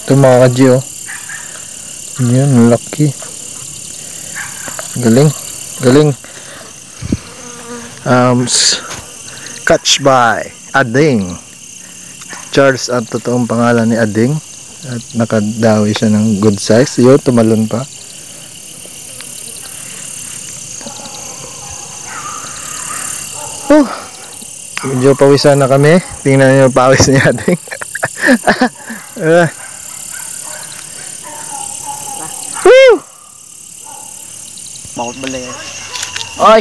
Ito mga kadji, oh. Yan, laki. Galing. Galing. Catch by Ading. Charles ang totoong pangalan ni Ading. At nakadawi siya ng good size. Yun, tumalon pa. Medyo pawisan na kami. Tingnan niyo yung pawis ni Ading. Bakit bala yan? Oy!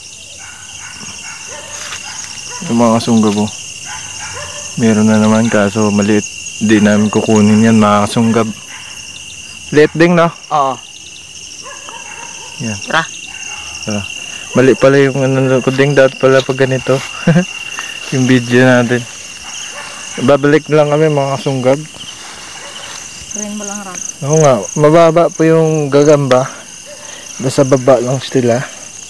Yung mga kasunggab, oh. Meron na naman, kaso maliit. Di namin kukunin yan, mga kasunggab. Liit din, no? Oo. Yan. Tara. Tara. Mali pala yung ano ko ding, dapat pala pag ganito. Yung video natin. Babalik lang kami, mga kasunggab. Tarayin mo lang, Ram. Oo nga, mababa po yung gagamba. Nasa baba lang sila.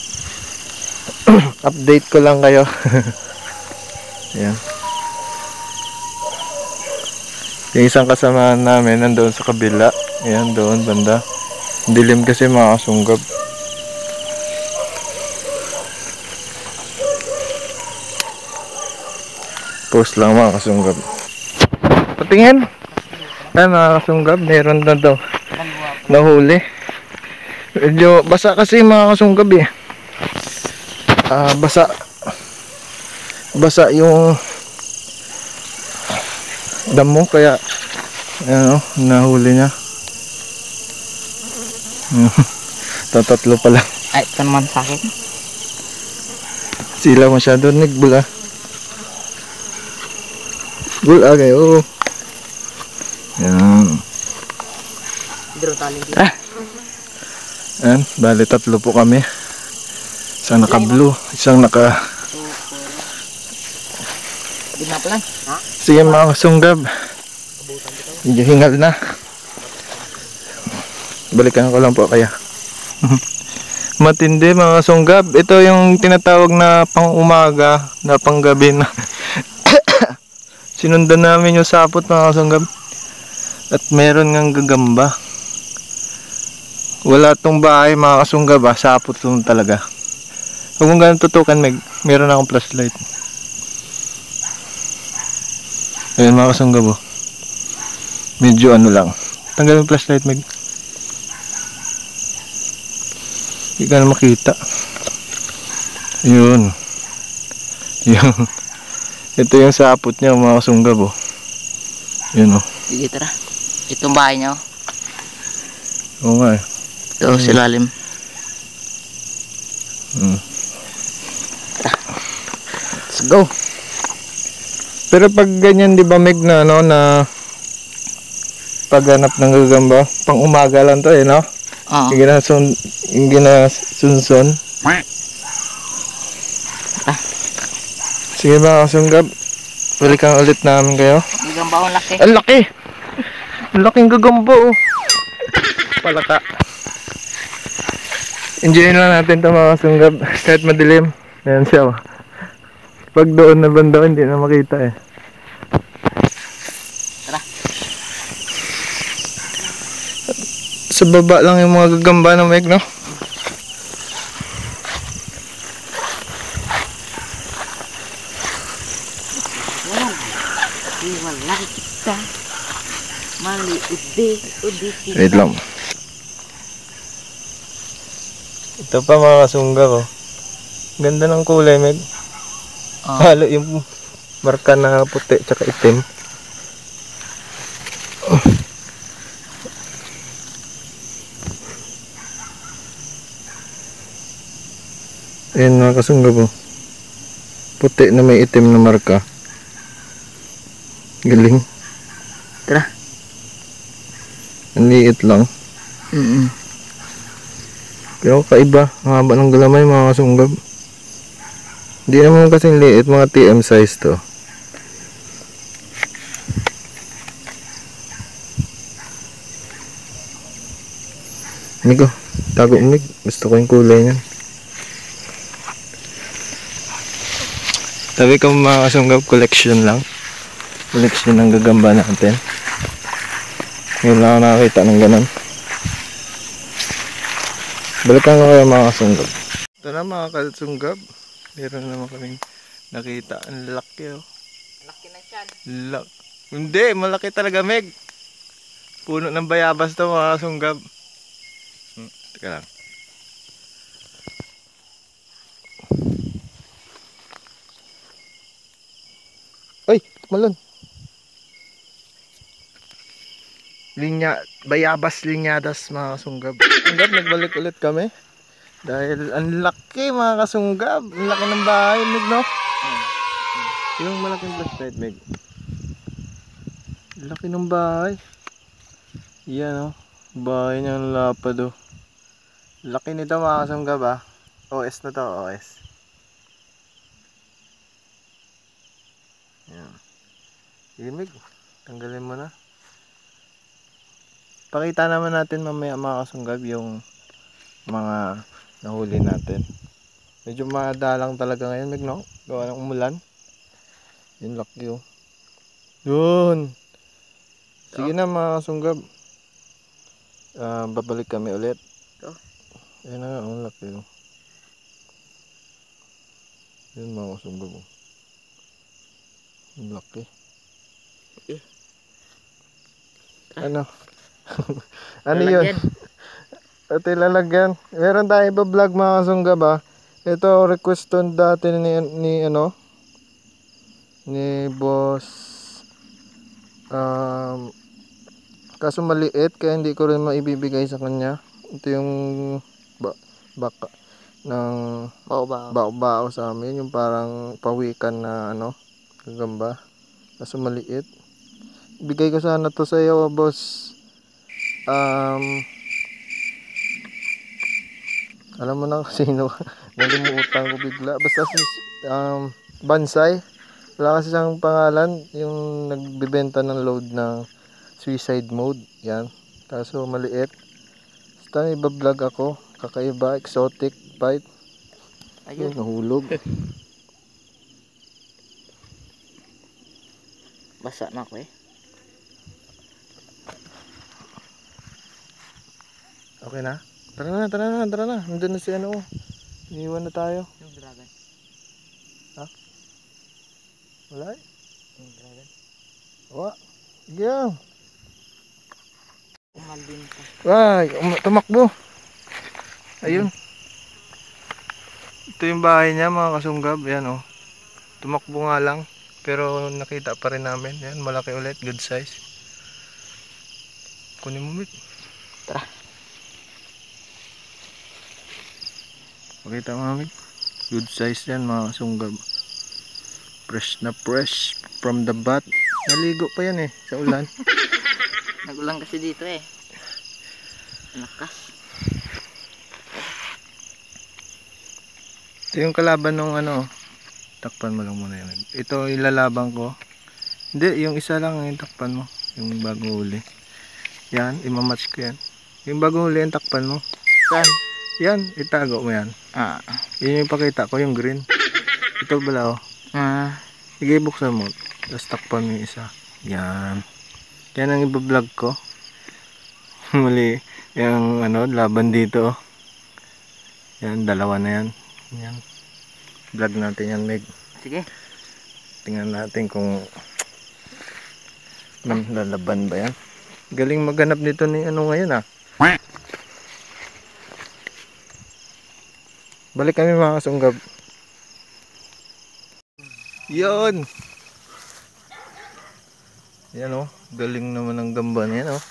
Update ko lang kayo. Ayan. Yung isang kasamahan namin nandoon sa kabila. Ayan, doon banda. Dilim kasi mga kasunggab. Post lang mga kasunggab. Patingin. Ay mga kasunggab, meron na daw nahuli. Medyo basa kasi mga kasunggab, eh. Basa yung damo, kaya ano, nahuli niya. Tatatlo pala. Ay, ito naman sa akin. Sila masyado nagbula. Bula kayo. Yan. Hidro tali dito. Yan, bali tatlo po kami. Isang naka blue, isang naka... Di na pala. Ha? Sige mga kasunggab. Medyo hingal na. Balikan ko lang po kaya. Matindi mga kasunggab. Ito yung tinatawag na pang umaga, na pang gabi na. Sinundan namin yung sapot mga kasunggab. At meron ngang gagamba. Wala tong bahay mga kasunggab, sapot lang talaga. Huwag mong ganun tutukan, Meg. Meron akong flashlight. Ayan mga kasunggab, oh. Medyo ano lang. Tanggal yung flashlight, Meg. Hindi ka na makita. Yun. Yun. Ito yung sapot niya mga kasunggab, oh. Yun, oh. Sige, tara. Itong bahay niya, oh. Oo nga, eh. Ito, silalim. Let's go. Pero pag ganyan, di ba, Meg, na ano, na paghanap ng gagamba, pang umaga lang to, eh, no? Oo. Yung ginasunson. Sige ba, kasunggab? Balikan ulit namin kayo. Gagamba ang laki. Ang laki! Ang laking gagamba, oh. Palaka. Enjoyin lang natin ito mga kasunggab. Kahit madilim. Ayan siya, oh. Pag doon na banda, hindi na makita, eh. Tara. Sa baba lang yung mga gagamba ng Meg, no? Iwalay kita. Mali, udi. Wait lang. Ito pa mga kasunggab, oh. Ganda ng kulay, Meg. Halo yung marka na puti tsaka itim. Ayan mga kasunggab, oh. Puti na may itim na marka. Galing. Tara. Ang liit lang. Pero kaiba. Ang haba ng galamay mga kasunggab. Hindi naman kasing liit. Mga TM size to. Migo, tago Mig. Gusto ko yung kulay niyan. Tabi ko mga kasunggab, collection lang. Collection ng gagamba natin. Ngayon lang ako nakakita ng ganun. Balikan ko kayo mga kasunggab. Ito na mga kasunggab. Meron naman kaming nakita. Ang laki oh. Laki na siyan. Hindi, malaki talaga Meg. Puno ng bayabas to mga kasunggab. Teka lang. Ay, tumalon. Bayabas linyadas mga kasunggab. Kasunggab, nagbalik ulit kami. Dahil ang laki mga kasunggab. Ang laki ng bahay, Meg, no? Yung malaking flashlight, Meg. Ang laki ng bahay. Yan, oh. Bahay niya ang lapad, oh. Laki nito mga kasunggab, ah. OS na to, OS. Yan. Sige, Meg. Tanggalin mo na. Pakita naman natin mamaya mga kasunggab yung mga nahuli natin. Medyo madalang talaga ngayon, Meg, no? Gawa ng umulan. Yung laki, oh. Yun. Sige na mga kasunggab. Babalik kami ulit. Ayun na nga, ang laki, oh. Yun mga kasunggab, oh. Ang laki. Ano? Ano yun? Ito lalagyan. Meron tayong iba-vlog mga kasunggab, ah. Ito requeston dati ni boss. Kaso maliit kaya hindi ko rin maibibigay sa kanya. Ito yung baka ng bao sa amin, yung parang pawikan na gagamba. Kaso maliit. Bigay ko sana to sa iyo, boss. Alam mo na sino. Nalimutan ko bigla. Basta Bansay. Wala kasi siyang pangalan. Yung nagbibenta ng load ng suicide mode. Yan. Kaso maliit. Basta iba-vlog ako. Kakaiba. Exotic bite. Ayun. Nahulog. Basa na ako eh. Okay na? Tara na. Nandun na si Iniwan na tayo. Yung dragon. Ha? Wala eh. Yung dragon. Wala. Sige yan. Umalin ka. Ay, tumakbo. Ayun. Ito yung bahay niya mga kasunggab. Yan oh. Tumakbo nga lang. Pero nakita pa rin namin. Yan, malaki ulit. Good size. Kunin mo, Mick. Tara. Pakita mo, Mick. Good size yan mga kasunggab. Fresh na fresh from the bat. Naligo pa yan eh sa ulan. Nagulang kasi dito eh. Lakas. Ito yung kalaban nung takpan mo lang muna yan. Ito ilalaban ko. Hindi, yung isa lang yung takpan mo. Yung bagong huli. Yan, imamatch ko yan. Yung bagong huli yung takpan mo. Saan? Yan, itago mo yan. Yun yung pakita ko, yung green. Ito pala oh. Sige, buksan mo. Tapos takpan mo yung isa. Yan. Yan ang iba-vlog ko. Muli, yung laban dito. Yan, dalawa na yan. Yan. Vlog natin yan, Meg. Sige. Tingnan natin kung lalaban ba yan. Galing maghanap nito ni ngayon ah. Balik kami mga kasunggab. Yun. Yan oh. Galing naman ng gamba niyan oh.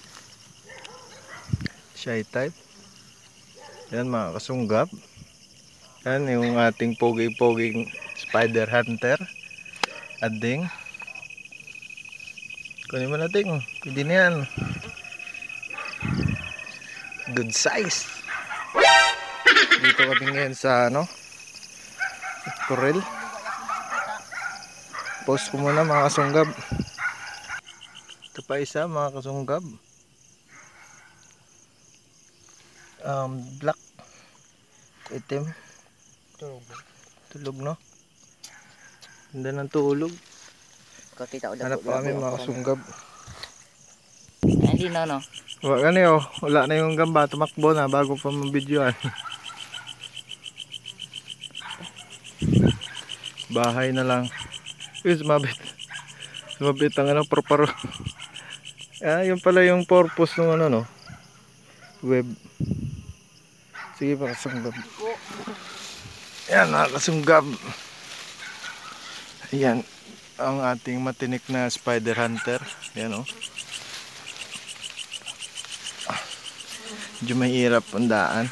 Shy type. Yan mga kasunggab. Yan yung ating pogi-poging spider hunter. Ading. Kunin mo natin. Pwede na yan. Good size. Dito kami ngayon sa Corel. Post ko muna mga kasunggab. Ito pa isa mga kasunggab. Black. Itim. Tulog no? Ganda ng tulog. Kakita ko Hanap pa kami mga kasunggab. Hindi linaw, no? Wala na yung gamba, tumakbo na bago pa mabidyoan. Bahay na lang. Sumabit. Sumabit ang parparo. Yun pala yung purpose ng no? Web. Sige pa, kasunggab. Yan, nakasunggab. Ayan, ang ating matinik na spider hunter. Yan medyo mahirap ang daan.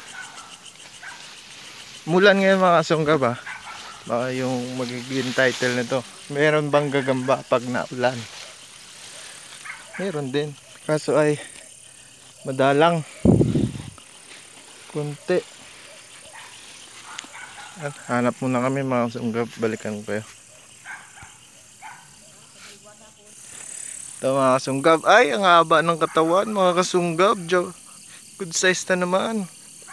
Mulan ngayon mga kasunggab baka yung magiging title nito. Meron bang gagamba pag naulan? Meron din. Kaso ay madalang. Kunti. Hanap muna kami mga kasunggab. Balikan ko kayo. Ito mga kasunggab. Ay, ang haba ng katawan mga kasunggab. Good size na naman.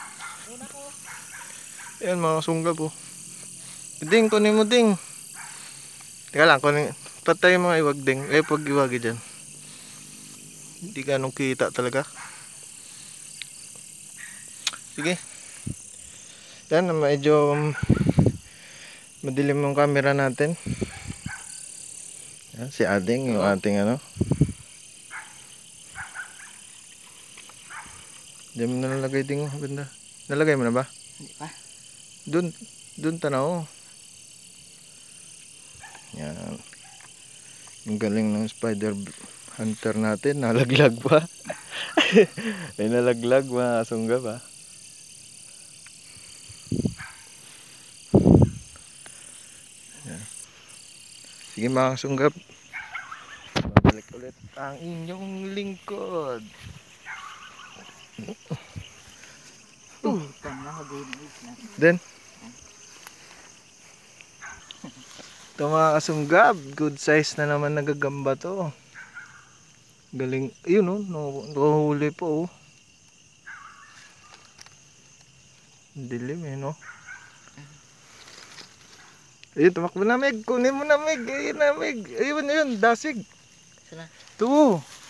Ayan mga kasunggab Ding, kunin mo ding. Teka lang, patay mga iwag ding. Pag iwagi dyan. Hindi ganong kita talaga. Sige. Yan, medyo madilim yung camera natin. Yan, si Ading, yung ating Diyan mo nalalagay ding banda. Nalagay mo na ba? Hindi pa. Doon tanaw. Yan. Yung galing ng spider hunter natin. Nalaglag pa. Ay nalaglag mga kasunggab Yan. Sige mga kasunggab. Babalik ulit ang inyong lingkod. Then ito mga kasunggab, good size na naman nagagamba to. Galing, yun nahuli po dilim ayun, tumakbo na Meg, kunin mo na Meg, ayun na Meg, ayun, dasig. Sana? Ito